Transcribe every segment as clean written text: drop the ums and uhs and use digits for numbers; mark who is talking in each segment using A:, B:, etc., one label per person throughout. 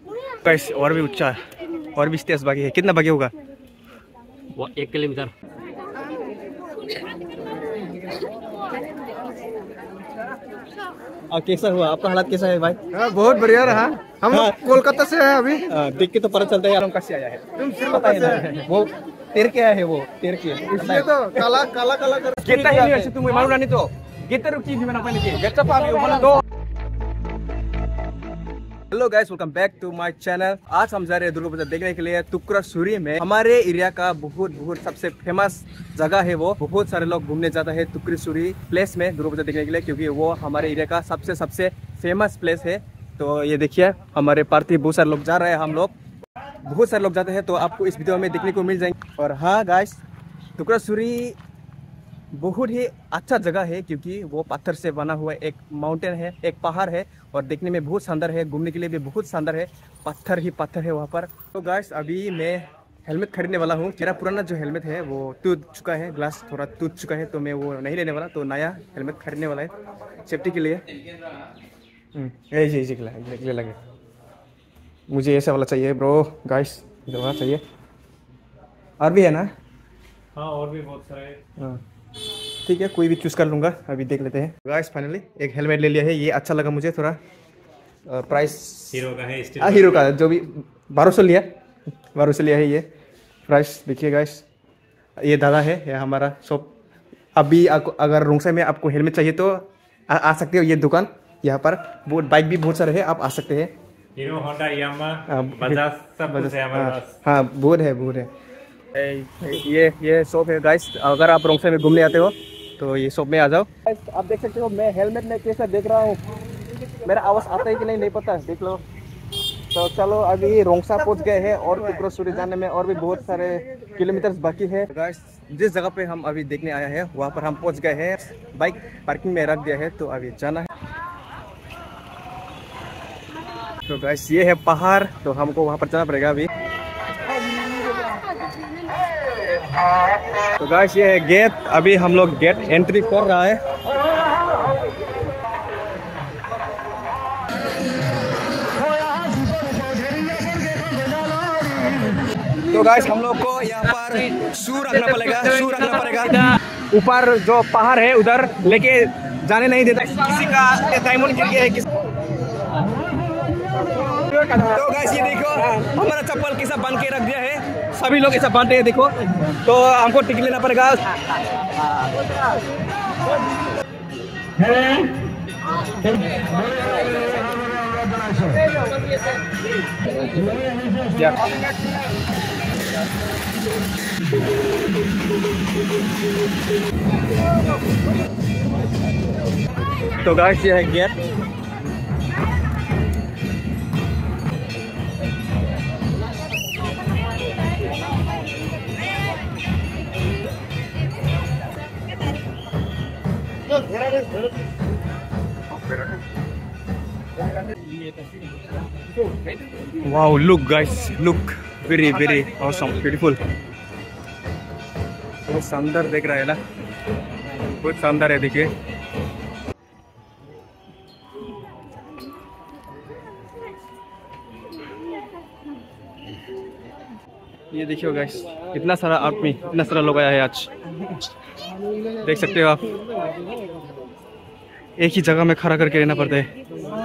A: Guys और भी ऊंचा और भी स्टेज बाकी है। कितना बाकी होगा?
B: वो 1 किलोमीटर।
A: और कैसा हुआ आपका हालत, कैसा है भाई?
C: बहुत बढ़िया रहा। हम लोग कोलकाता से है अभी।
A: देख के तो पता चलता है यार कैसे आया है। पता है ना वो तेर के आया है, वो तेर के
C: इसलिए तो काला काला काला कर
A: kita ini तुम मालूम नहीं तो kita रुकी di mana apa ini kita पानी उबल दो। Hello guys, welcome back to my channel. आज हम जा रहे हैं दुर्गा पूजा देखने के लिए टुकरासुरी में। हमारे एरिया का बहुत सबसे फेमस जगह है। वो बहुत सारे लोग घूमने जाता है टुकरासुरी प्लेस में दुर्गा पूजा देखने के लिए, क्योंकि वो हमारे एरिया का सबसे फेमस प्लेस है। तो ये देखिए हमारे पार्टी बहुत सारे लोग जा रहे हैं, हम लोग बहुत सारे लोग जाते हैं, तो आपको इस वीडियो में देखने को मिल जाएंगे। और हाँ गाइस, टुकरासुरी बहुत ही अच्छा जगह है, क्योंकि वो पत्थर से बना हुआ एक माउंटेन है, एक पहाड़ है, और देखने में बहुत शानदार है, घूमने के लिए भी बहुत शानदार है। पत्थर ही पत्थर है वहाँ पर। तो गाइस अभी मैं हेलमेट खरीदने वाला हूँ। मेरा पुराना जो हेलमेट है वो टूट चुका है, ग्लास थोड़ा टूट चुका है, तो मैं वो नहीं लेने वाला, तो नया हेलमेट खरीदने वाला है सेफ्टी के लिए। यही लगे मुझे ऐसा वाला चाहिए ब्रो। गाइस जो वाला चाहिए। और भी है ना?
B: हाँ और भी बहुत सारे।
A: हाँ ठीक है, कोई भी चूज़ कर लूँगा। अभी देख लेते हैं। गाइस फाइनली एक हेलमेट ले लिया है, ये अच्छा लगा मुझे थोड़ा। प्राइस
B: हीरो का है,
A: हीरो का जो भी 1200 लिया है ये। प्राइस देखिए गाइस, ये दादा है, ये हमारा शॉप। अभी अगर रोंगसा में आपको हेलमेट चाहिए तो आ सकते हो। ये दुकान यहाँ पर बहुत बाइक भी बहुत सारे हैं, आप आ सकते हैं।
B: हीरो, होंडा, यामाहा, बजाज सब कुछ है हमारे पास।
A: हाँ बहुत है। ये शॉप है गाइस। अगर आप रोंगसा में घूमने आते हो तो ये शॉप में आ जाओ। आप देख सकते हो मैं हेलमेट में कैसा देख रहा हूँ। मेरा आवाज़ आता है कि नहीं पता, देख लो। तो चलो अभी रोंगसा पहुंच गए हैं, और टुकरासुरी जाने में और भी बहुत सारे किलोमीटर्स बाकी है। गाइस जिस जगह पे हम अभी देखने आया है वहाँ पर हम पहुंच गए हैं। बाइक पार्किंग में रख दिया है, तो अभी जाना है। तो गाइस ये है पहाड़, तो हमको वहाँ पर जाना पड़ेगा अभी। तो गाइस ये है गेट। अभी हम लोग गेट एंट्री कर रहा है। तो गाइस हम लोग को यहाँ पर शू रखना पड़ेगा। ऊपर जो पहाड़ है उधर लेके जाने नहीं देता, किसी का डायमंड गिर गया है। तो गाइस ये देखो हमारा चप्पल कैसा बांध के रख दिया है, सभी लोग ऐसा बांधते हैं देखो। तो हमको टिकट लेना पड़ेगा। तो गाइस ये है gate. Wow, look guys, look very awesome, beautiful। बहुत शानदार देख रहा है ना, बहुत शानदार है। देखिए ये देखियो गाइस, इतना सारा आदमी, इतना सारा लोग आया है आज, देख सकते हो आप। एक ही जगह में खड़ा करके रहना पड़ता है।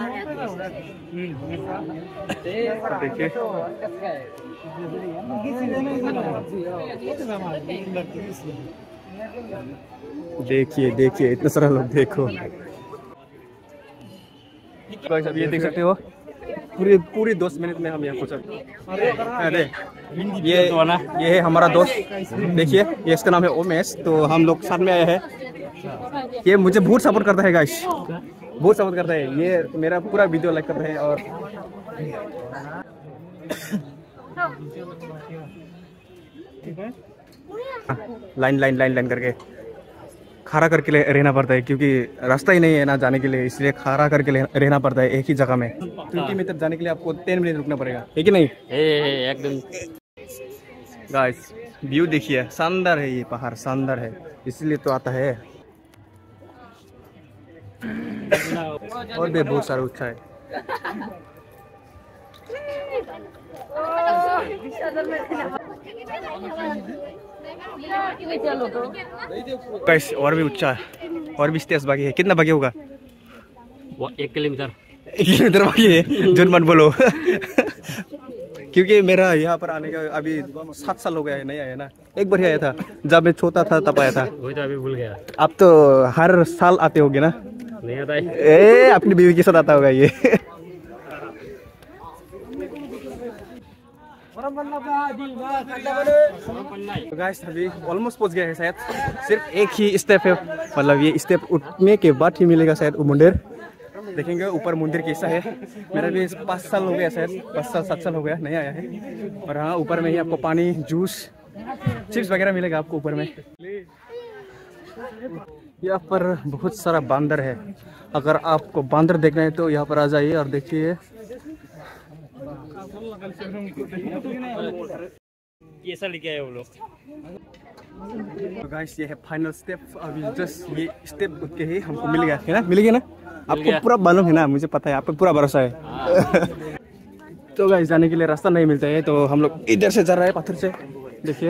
A: देखिए इतना सारा लोग देखो। गाइस अब ये देख सकते हो पूरी 10 मिनट में हम यहाँ पहुँचा। अरे ये है हमारा दोस्त, देखिए ये इसका नाम है ओमेश। तो हम लोग साथ में आए हैं। ये मुझे बहुत सपोर्ट करता है गाइस, बहुत सपोर्ट करता है। ये मेरा पूरा वीडियो लाइक करता है, और लाइन करके खड़ा करके रहना पड़ता है, क्योंकि रास्ता ही नहीं है ना जाने के लिए, इसलिए खड़ा करके रहना पड़ता है एक ही जगह में। 20 मीटर जाने के लिए आपको 10 मिनट रुकना पड़ेगा, है कि नहीं?
B: एकदम
A: गाइस व्यू देखिए, शानदार है, ये पहाड़ शानदार है, इसलिए तो आता है। और भी बहुत सारा ऊंचा है। गाइस और भी ऊंचा, और भी स्टेज बाकी है। कितना बाकी होगा?
D: 1 किलोमीटर।
A: 1 किलोमीटर बाकी है? झूठ मत बोलो। क्योंकि मेरा यहाँ पर आने का अभी 7 साल हो गया है, नहीं आया ना। एक बार ही आया था जब मैं छोटा था, तब आया था।
D: वही तो अभी भूल गया।
A: आप तो हर साल आते होगे ना?
D: नहीं आता है।
A: अपनी बीवी के साथ आता होगा ये। तो गाइस अभी ऑलमोस्ट पहुंच गए हैं शायद। सिर्फ एक ही स्टेप है, मतलब ये स्टेप उठने के बाद ही मिलेगा शायद वो मंदिर। देखेंगे ऊपर मंदिर कैसा है। मेरा भी 5 साल हो गया शायद, 5 साल 7 साल हो गया नहीं आया है। और हाँ, ऊपर में ही आपको पानी, जूस, चिप्स वगैरह मिलेगा आपको ऊपर में। यहाँ पर बहुत सारा बांदर है। अगर आपको बांदर देखना है तो यहाँ पर आ जाइए और देखिए।
D: कैसा लेके आए वो लोग?
A: तो गाइस ये है फाइनल स्टेप। अभी जस्ट ये स्टेप उठ के ही हमको मिल गया है ना, मिल गया ना? आपको पूरा मालूम है ना, मुझे पता है, आप पे पूरा भरोसा है। तो गाइस जाने के लिए रास्ता नहीं मिलता है, तो हम लोग इधर से जा रहे हैं, पत्थर से। देखिए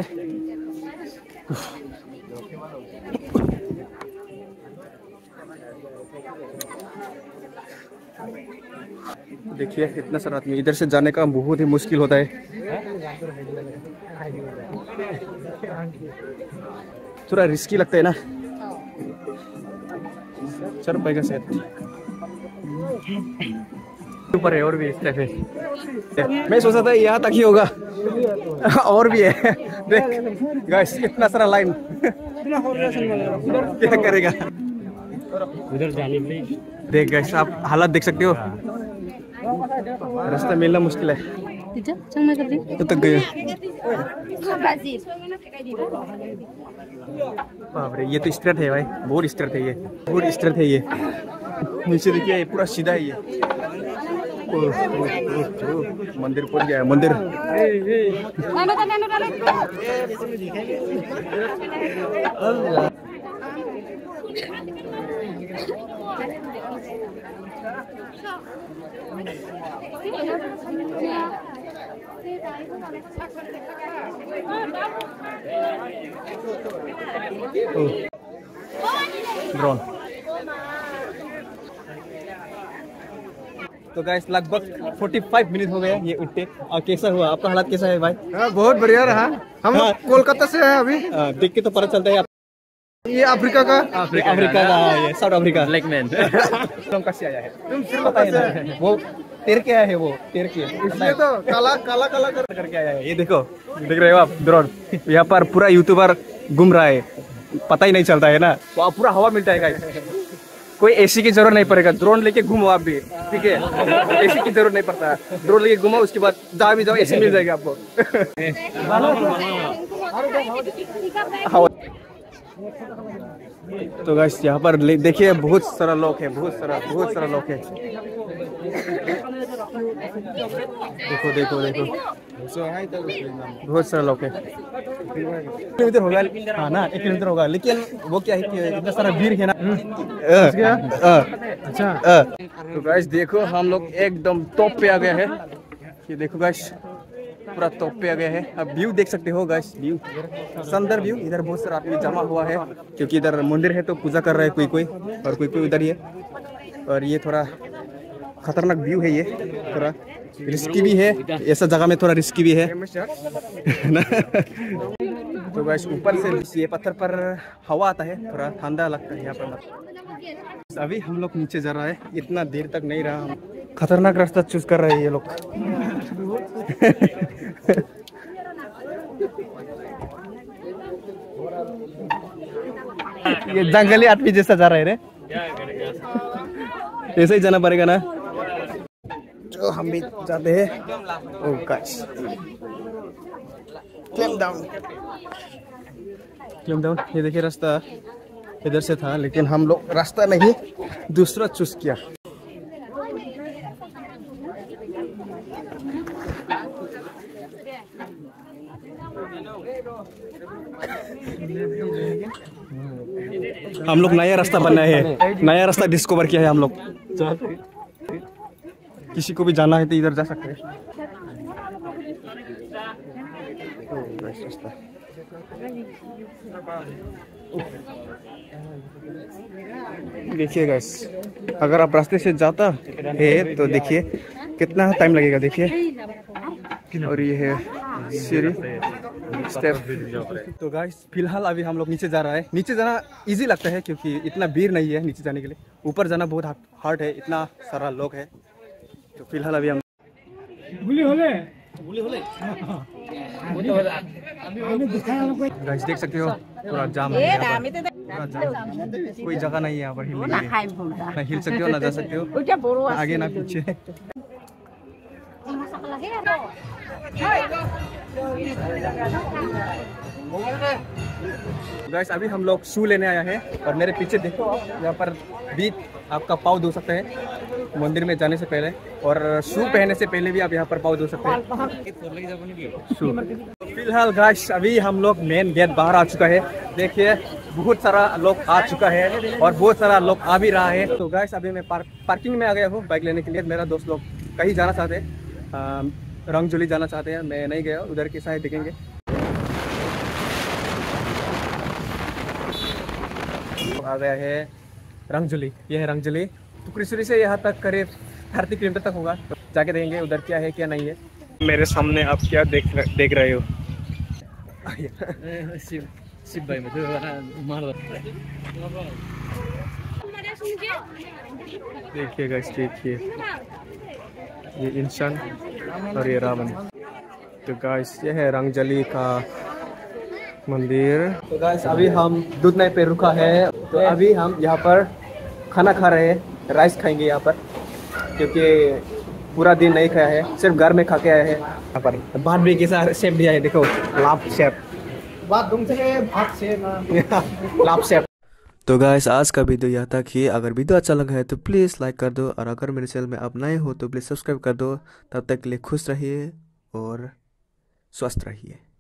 A: देखिए इतना सारा आदमी, इधर से जाने का बहुत ही मुश्किल होता है। थोड़ा रिस्की लगता है ना। चल पाएगा शायद। ऊपर है और भी स्टेप है। मैं सोचा था यहाँ तक ही होगा, और भी है। देख गाइस इतना सारा लाइन। क्या करेगा?
D: उधर जाने के लिए
A: देख गाइस, आप हालत देख सकते हो। रास्ता मिलना मुश्किल है। तो तक गए। बाप रे, ये तो स्ट्रेट है भाई, बहुत स्ट्रेट है ये, बहुत स्ट्रेट है ये। नीचे देखिए ये पूरा सीधा है ये। मंदिर पहुंच गया है, मंदिर। ड्रोन। तो गाइस लगभग 45 मिनट हो गए ये उठते। और कैसा हुआ आपका? हालत कैसा है भाई?
C: बहुत बढ़िया रहा। हम कोलकाता से हैं अभी।
A: देख के तो पता चलता है।
C: ये अफ्रीका का,
A: अफ्रीका का, ये साउथ अफ्रीका।
D: Black man.
A: तुम कैसे आया है? तुम सिर्फ पता है ना, वो तेर के आया है, वो तेर के
C: इसलिए तो काला काला काला
A: करके आया है। ये देखो, देख रहे हो आप ड्रोन? यहाँ पर पूरा यूट्यूबर घूम रहा है, पता ही नहीं चलता है ना। तो आप पूरा हवा मिलता है गाइस। कोई एसी की जरूरत नहीं पड़ेगा, ड्रोन लेके घूमो आप भी, ठीक है? एसी की जरूरत नहीं पड़ता, ड्रोन लेके घूमो, उसके बाद जहाँ भी जाओ एसी मिल जाएगा आपको। तो गाइस यहाँ पर देखिए बहुत सारा लोग है, बहुत सारा लोग है। देखो देखो देखो, बहुत सारा लोग है। 1 किलोमीटर होगा, हाँ ना, 1 किलोमीटर होगा। लेकिन वो क्या है कि इतना सारा भीड़ है ना। अच्छा। तो गाइस देखो हम लोग एकदम टॉप पे आ गए हैं। ये देखो गाइस पूरा टॉप पे आ गए हैं। अब व्यू देख सकते हो गाइस, व्यू सुंदर व्यू। इधर बहुत सारा आदमी जमा हुआ है क्योंकि इधर मंदिर है तो पूजा कर रहा है कोई कोई, और कोई कोई उधर ही है। और ये थोड़ा खतरनाक व्यू है, ये थोड़ा रिस्की भी है, ऐसा जगह में थोड़ा रिस्की भी है। तो गाइस ऊपर से ये पत्थर पर हवा आता है, थोड़ा ठंडा लगता है यहाँ पर। अभी हम लोग नीचे जा रहा है, इतना देर तक नहीं रहा। खतरनाक रास्ता चूज कर रहे हैं ये लोग। ये जंगली आदमी जैसा जा रहा है रे, ऐसे ही जाना पड़ेगा ना। तो हम भी जाते हैं। Oh guys, climb down. ये देखिए रास्ता इधर से था, लेकिन हम लोग रास्ता नहीं दूसरा चूज किया। हम लोग नया रास्ता बनाए हैं, नया रास्ता डिस्कवर किया है हम लोग। किसी को भी जाना है तो इधर जा सकते हैं। देखिए गाइस, अगर आप रास्ते से जाता है तो देखिए कितना टाइम लगेगा, देखिए। और ये है सीढ़ी स्टेप। तो गाइस फिलहाल अभी हम लोग नीचे जा रहा है। नीचे जाना इजी लगता है क्योंकि इतना भीड़ नहीं है नीचे जाने के लिए। ऊपर जाना बहुत हार्ड है, इतना सारा लोग है। तो फिलहाल अभी हम गाइस देख सकते हो पूरा जाम है यहाँ पर। पूरा जाम, कोई जगह नहीं है यहाँ पर हिलने के लिए। ना हिल सकते हो ना जा सकते हो, ना आगे ना पीछे। गाइस अभी हम लोग शू लेने आया है और मेरे पीछे देखो, यहाँ पर भी आपका पाँव धो सकते हैं मंदिर में जाने से पहले, और शू पहनने से पहले भी आप यहाँ पर पाँव धो सकते हैं शू। फिलहाल गाइस अभी हम लोग मेन गेट बाहर आ चुका है। देखिए बहुत सारा लोग आ चुका है और बहुत सारा लोग आ भी रहा है। तो गाइस अभी मैं पार्किंग में आ गया हूँ बाइक लेने के लिए। मेरा दोस्त लोग कहीं जाना चाहते हैं, रंगजोली जाना चाहते हैं। मैं नहीं गया, उधर की साइड देखेंगे। आ गया है रंगजोली, ये है रंगजोली। टुकरीसुरी से यहाँ तक करीब 30 किलोमीटर तक होगा। तो जाके देखेंगे उधर क्या है क्या नहीं है। मेरे सामने आप क्या देख रहे हो?
D: शिव भाई मुझे मार
A: देखिए गाइस, देखिए ये इंसान और ये रावण। तो गाइस ये है रंगजोली का मंदिर। तो गाइस अभी हम दूधनई पे रुका है। तो अभी हम यहाँ पर खाना खा रहे हैं, राइस खाएंगे यहाँ पर, क्योंकि पूरा दिन नहीं खाया है, सिर्फ घर में खा के आए हैं। यहाँ पर भात भी कैसा शेप दिया है, देखो लाभ शेप, लाभ शेप। तो गाइस आज का वीडियो यहाँ तक ही। अगर वीडियो अच्छा लगा है तो प्लीज़ लाइक कर दो, और अगर मेरे चैनल में आप नए हो तो प्लीज़ सब्सक्राइब कर दो। तब तक के लिए खुश रहिए और स्वस्थ रहिए।